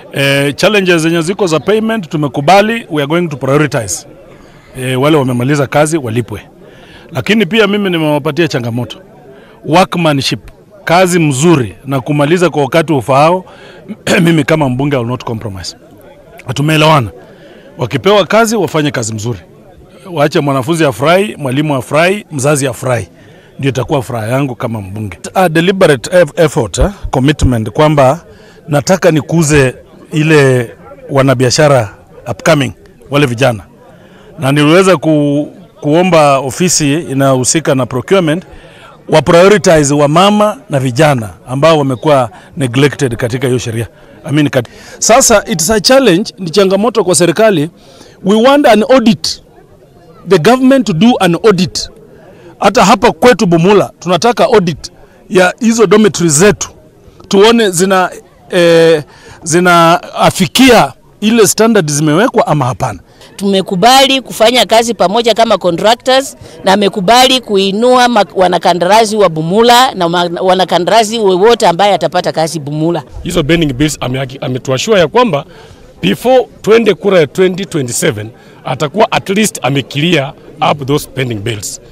Challenges zenye ziko za payment tumekubali, we are going to prioritize. Wale wamemaliza kazi walipwe. Lakini pia mimi nimewapatia changamoto. Workmanship, kazi mzuri na kumaliza kwa wakati ufaao, mimi kama mbunge will not compromise. Tumeelewana. Wakipewa kazi wafanye kazi mzuri. Waache mwanafunzi afurahi, mwalimu afurahi, mzazi afurahi. Ndio itakuwa furaha yangu kama mbunge. A deliberate effort, commitment kwamba nataka nikuze ile wanabiashara upcoming wale vijana. Na niliweza kuomba ofisi inahusika na procurement wa prioritize wa mama na vijana ambao wamekuwa neglected katika hiyo sheria. Sasa it's a challenge, ni changamoto kwa serikali. We want an audit. The government to do an audit. Hata hapa kwetu Bumula tunataka audit ya hizo dormitories zetu. Tuone zinafikia ile standard zimewekwa ama hapana. Tumekubali kufanya kazi pamoja kama contractors na amekubali kuinua wanakandarasi wa Bumula na wanakandarasi wote ambaye atapata kazi Bumula. Hizo pending bills ametuashua ya kwamba before 20 kura ya 2027 atakuwa at least ameclear up those pending bills.